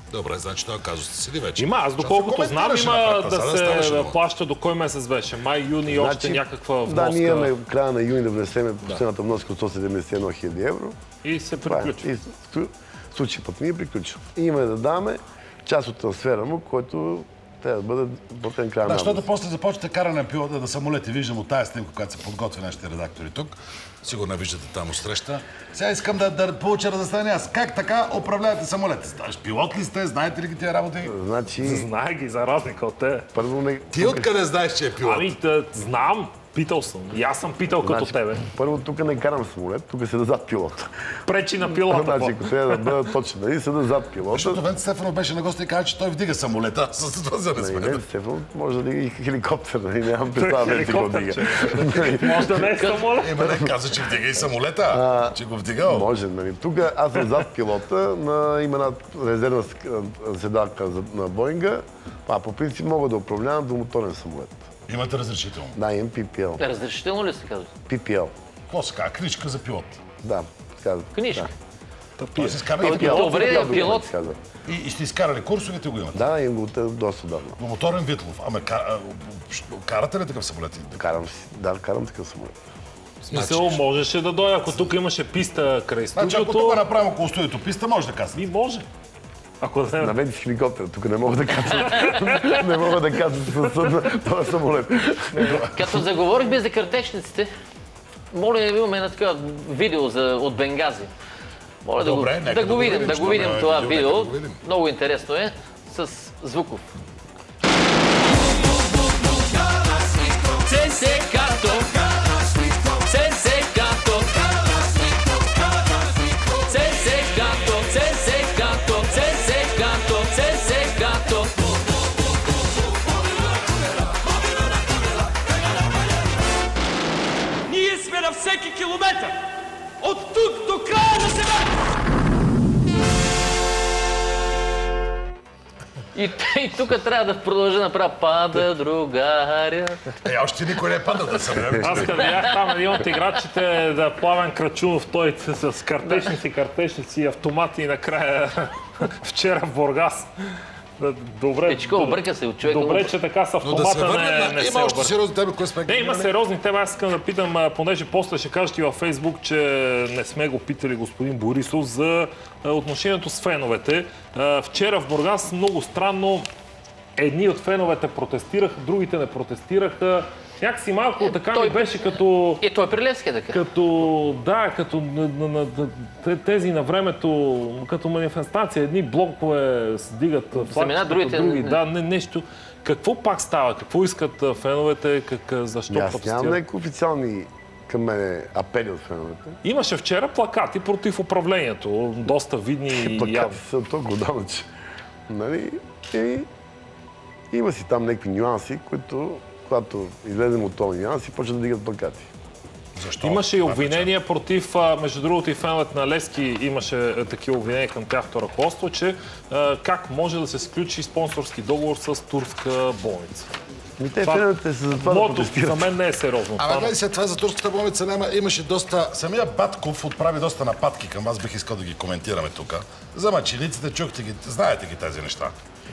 Добре, значи това казус седи вече. Има, аз доколкото знам, има да се плаща до кой месец беше? Май, юни, още някаква вноска. Да, ние имаме в края на юни да внесем последната вноска от 171 000 евро. И се приключи. В случай пък ние приключим. И имаме да даваме част от трансфера му, който трябва да бъде платен края на август. Защото после започвате каране на самолети. Виждам от тази снимка, когато се подготви нашите редактори тук. Сигурно виждате там среща. Сега искам да получа разяснение аз. Как така управлявате самолети? Пилот ли сте? Знаете ли ги тия работи? Значи... Знае ги, за разлика от те. Ти откъде знаеш, че е пилот? Ами, знам. Питал съм. И аз съм питал като тебе. Първо, тук не карам самолет, тук седа зад пилота. Пречи на пилота. Значи, ако трябва да бъда точно, нали, седа зад пилота. Защото Венци Стефанов беше на гости и каза, че той вдига самолета. С това за не Венци Стефанов може да дига и хеликоптер, нали, нямам представа Венци го дига. Може да не е самолет. Не каза, че вдига и самолета, че го вдигал. Може, нали. Тук аз съм зад пилота, има една резервна седалка на Боинга, по принцип мога да управлявам двумоторен самолет. Имате разрешително? Да, имам PPL. Разрешително ли се казва? PPL. Какво се казва? Книжка за пилот? Да, казвам. Книжка? Тоест изкарали Добре, пилот. И сте изкарали курсовете, го имате? Да, имам го доста давно. Моторен Витлов. Ама карате ли такъв самолет? Карам такъв самолет. В смисъл, можеше да дойде, ако тук имаше писта край студиото. Значи, ако тук направим около студиото писта, може да казвате. И може. На мен си хеликоптер, тук не мога да кацам. Не мога да кацам с този самолет. Като заговорихме за картечниците, моля, имаме едно такова видео от Бенгази. Моля да го видим това видео. Много интересно е, с Звуков. Ние сме на всеки километър! От тук до края на Земята! И тук трябва да продължа да направя пада другаря. Още никой не е падал да съм. Аз като бях там един от играчите да Пламен Крачунов, той с картечници, автомати и накрая вчера в Бургас. Добре, обърка се от човека. Добре, че така с автомата не се Има още сериозни теми, които сме... Не, има сериозни теми. Аз искам да питам, понеже после ще кажете и във Фейсбук, че не сме го питали господин Борисов за отношението с феновете. Вчера в Бургас много странно едни от феновете протестираха, другите не протестираха. Някакси малко така ми беше като... Той е при Левски така. Като тези на времето, като манифестация, едни блокове дигат флагчета, други. Да, нещо. Какво пак става? Какво искат феновете? Защо протестират? Аз нямам някакви официални към мене апели от феновете. Имаше вчера плакати против управлението. Доста видни и плакати са толкова давно, че... Нали? Има си там някакви нюанси, които... Когато излезем от този нюанс и почват да дигат плакати. Защо? Имаше и обвинения против, между другото и феновете на Левски имаше такива обвинения към тяхното ръководство, че как може да се сключи спонсорски договор с турска болница. Те феновете са за това да протестират. За мен не е сериозно. Гледай след това за турската болница имаше доста... Самия Батков отправи доста нападки към вас, бих искал да ги коментираме тук. За мъчениците, чухте ги, знаете ги тези неща.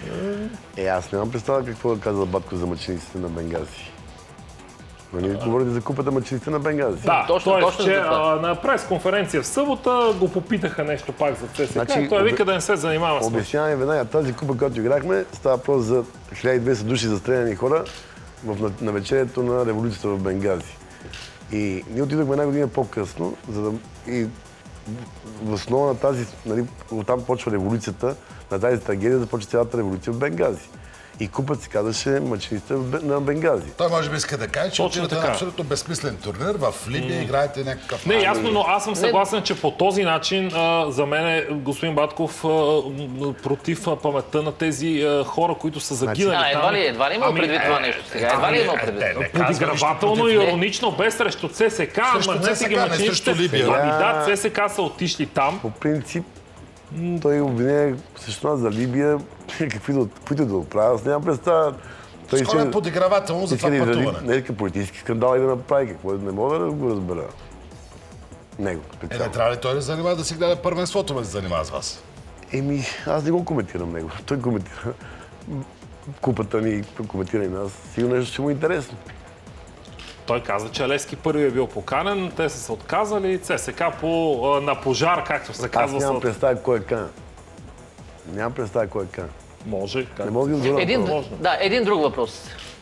Аз нямам представа какво да казва Батко за мъчениците на Бенгази. Нали говорите за купата мъчениците на Бенгази? Да, точно на пресконференция в събота го попитаха нещо пак за ЦСКА. Той вика да не се занимава с обясняваме веднага, тази купа, която играхме, става просто за 1200 души застреляни хора на вечерието на революцията в Бенгази. И ние отидохме една година по-късно, и в основа на тази, нали, оттам почва революцията, на тази трагедия започва цялата революция в Бенгази. И купът се казваше мъчениците на Бенгази. Той може би иска да каже, че отивате на абсолютно безсмислен турнир. В Либия играете някакъв... Не, ясно, но аз съм съгласен, че по този начин за мен е господин Батков против паметта на тези хора, които са загинали там. Едва ли има предвид това нещо сега? Едва ли има предвид? Подигравателно и иронично, без срещу ЦСКА, махнете ги мъчениците. Ами да, ЦСКА са отишли там. По принцип, той обвинява срещу нас за Либия, каквито да отправя. Аз нямам представа. Скоро е подигравателно за това пътуване. Нека политически скандал и да направи какво. Не мога да го разбера. Него специално. Не трябва ли той да занимава да си гледа първенството, да се занимава с вас? Аз не го коментирам него. Той коментира купата ни, коментира и нас. Сигурно нещо ще му е интересно. Той каза, че Левски първи е бил поканен, те са се отказали, ЦСКА на пожар, както се казва. Аз нямам представа кой е кан. Нямам представа кой е кан. Може. Не мога да отговоря. Един друг въпрос.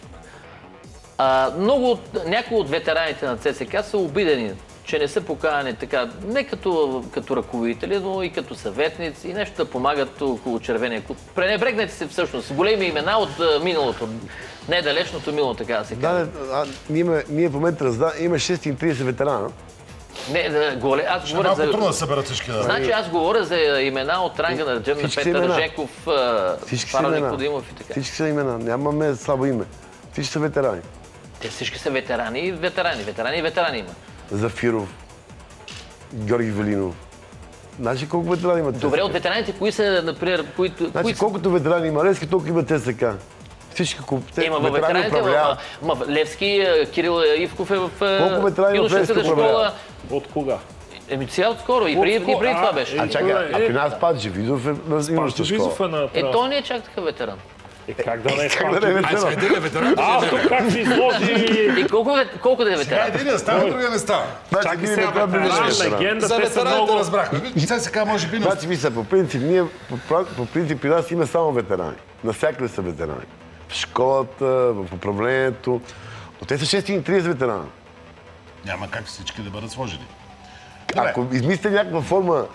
Някои от ветераните на ЦСКА са обидени, че не са поканени така, не като ръководители, но и като съветници и нещо да помагат около червения клуб. Пренебрегнете се всъщност. Големи имена от миналото, недалечното минало, така да се казва. Ние в момента имаме 630 ветерана. Аз говоря за... трудно да съберат всички. Значи аз говоря за имена от ранга на Петър Жеков, Павел Никодимов и така. Всички са имена. Нямаме слабо име. Всички са ветерани. Те всички са ветерани и ветерани има. Зафиров, Георги Велинов. Значи колко ветерани има ЦСКА? Добре, от ветераните, кои са, например, които... Значи колкото ветерани има Левски, толкова има ЦСКА. Всички ветерани управляват. Левски, Кирил Ивков е в юношеската школа. От кога? Сега отскоро. И преди това беше. При нас Паджи Видов е на юношеската школа. Той не е чак такъв ветеран. Как да не е ветеран? Тук как си изложи... И колко да е ветеран? Единия става, другия не става. Чакай сега, легенда, за те са много... ветераните разбрахме. Сега може би... Значи ви са, по принцип при нас има само ветерани. Навсякъде са ветерани. В школата, в управлението. Но те са 630 ветерана. Няма как всички да бъдат сложени. Ако измислите някаква форма,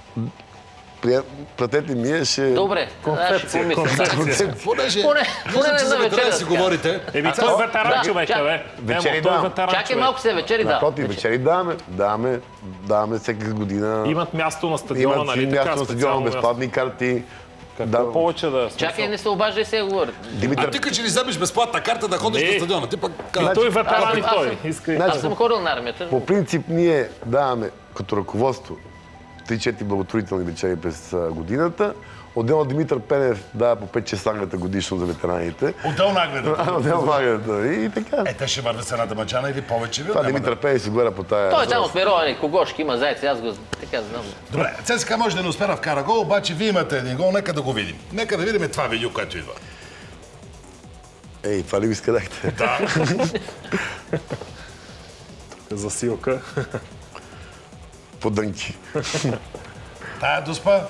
пратете ми, ще... Добре, концепция. Поне за ветерани си говорите. Той е ветеран, човека, бе. Вечери даваме. Чакай малко се вечери, да. Напротив, вечери даваме всяка година. Имат място на стадиона, нали така? Имат място на стадиона, безплатни карти. Какво повече да... Чакай, не се обаждай, сега говори. А ти като ли вземеш безплатна карта да ходиш на стадиона? Ти пък... Той ветеран и той. Аз съм ходил на армията. По принцип ние даваме като ръководство 3-4 благотворителни вечери през годината. Отделно Димитър Пенев дава по 5-6 агнета годишно за ветераните. Отделно агнета? Отделно агнета. И така. Те ще вървят с една дамаджана или повече? Това Димитър Пенев си гледа по тая... Той там от Мировани, Когошки има зайци, аз го така знам. Добре, ЦСКА може да не успя да вкара гол, обаче вие имате един гол, нека да го видим. Нека да видим това видео, което идва. Ей, това ли го изкарахте? Да. Засилка. По дънки. Тая доспа.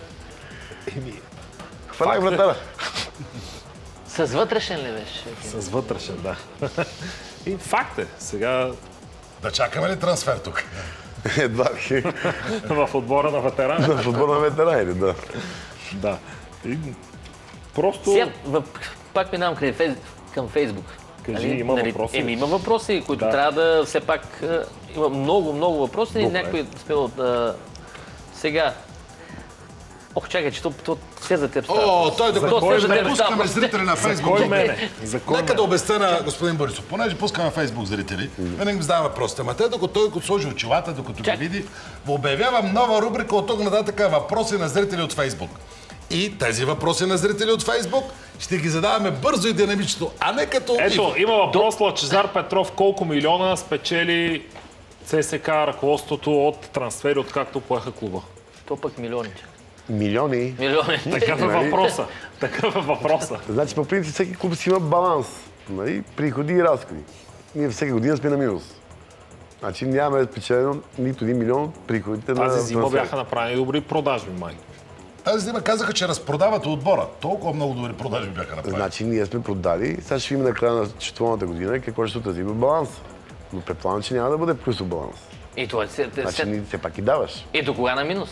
Хванах вратара. С вътрешен ли беше? С вътрешен, да. И факт е. Сега... Да чакаме ли трансфер тук? Едва ли. В отбора на ветерани. В отбора на ветерани, да. Да. И просто... Сега, пак минавам към Фейсбук. Кажи, има въпроси. Има въпроси, които трябва да все пак... Има много въпроси и някои сме от... Сега... Ох, чакай, че то все за теб става. Той да пускаме зрители на Фейсбук. За кой мене? Нека да обясня на господин Борисов. Понеже пускаме Фейсбук зрители, винаги ми задава въпросите. Ама те, докато той сложи очилата, докато ги види, обявявам нова рубрика от тук нататък въпроси на зрители от Фейсбук. И тези въпроси на зрители от Фейсбук ще ги задаваме бързо и динамично, а не като... Ето, има въпрос Лъчезар Петров. Колко милиона спечели ЦСКА ръководството от трансфери, откакто поеха клуба? То пък милионите. Милиони. Такъв е въпроса. Значи, по принцип, всеки клуб си има баланс. Приходи и разходи. Ние всяка година сме на минус. Значи нямаме спечелено нито 1 милион от приходите на... Тази зима бяха направени добри продажби, май. Тази зима казаха, че разпродавате отбора. Толкова много добри продажби бяха направени. Значи ние сме продали. Сега ще видим на края на четвърната година какво ще тази има баланс. Но предполагам, че няма да бъде плюсов баланс. И това значи все пак и даваш. И до кога на минус?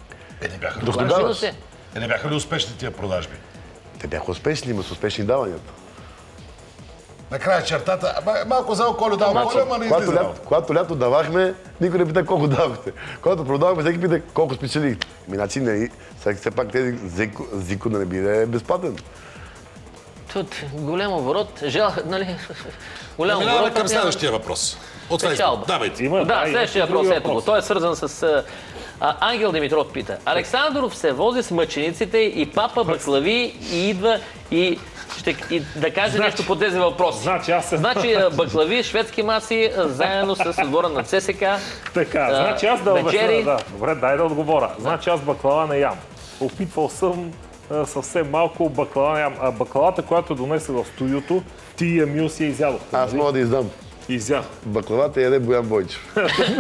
Не бяха ли успешни тия продажби? Те бяха успешни, има с успешни даванията. Накрая чертата, малко за Колю дава Коля, ама не излиза. Когато лято давахме, никой не пита колко давахте. Когато продавахме, всеки пита колко спечелих. Значи не, все пак тези Зико да не биде безплатен. Тут голям оборот, нали? Голям оборот. Минаваме към следващия въпрос. От Фейсбук. Давайте. Да, следващия въпрос, ето го. Той е свързан с... Ангел Димитров пита. Александров се вози с мъчениците и папа баклави и идва и да каже нещо по тези въпроси. Значи баклави, шведски маси, заедно с отбора на ЦСКА. Така, значи аз да обясня. Добре, дай да отговоря. Значи аз баклава не ям. Опитвал съм съвсем малко баклава. Баклавата, която донесах в студиото, ти и Емил си я изядохте. Аз мога да издам. Изяд. Баклавата яде Боян Бойчев.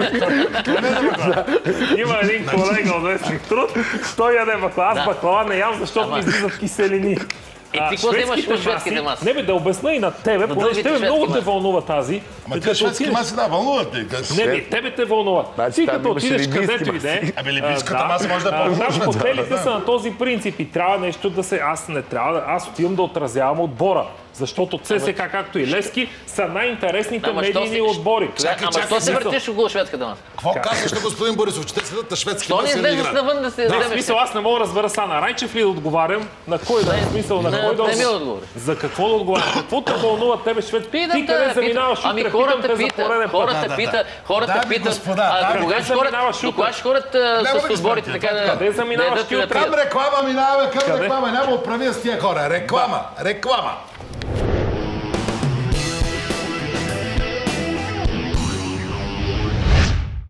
Има един колега от Вестник Труд, той яде баклава. Аз баклава не ям, защото ми излизат киселини. Ти какво да имаш по шведските маси? Не бе, да обясна и на тебе, понеже тебе много те вълнува тази. Ама те шведски маси, да, вълнуват ти. Не, тебе те вълнуват. Ти като отидеш където иде... Ами либийската маса може да е по-лошна. Там хотелите са на този принцип и трябва нещо да се... Аз отивам да отразявам отбора. Защото ЦСКА, както и Левски, са най-интересните медийни отбори. Ама що се въртиш около шведската маса? Какво казваш на господин Борисов, че те седат на шведски То не маси и не излезеш играят? навън да се вземеш. В смисъл, аз не мога да разбера са на Райчев ли да отговарям, на кой да е смисъл, на кой да отговори. За какво да отговарям? Какво те вълнува тебе, швед? Ти къде заминаваш утре? Ами хората питат, кога ще ходят с отборите така да... Къде заминаваш ти утре? Към реклама минаваме, към реклама. Няма отправя с тия хора. Реклама.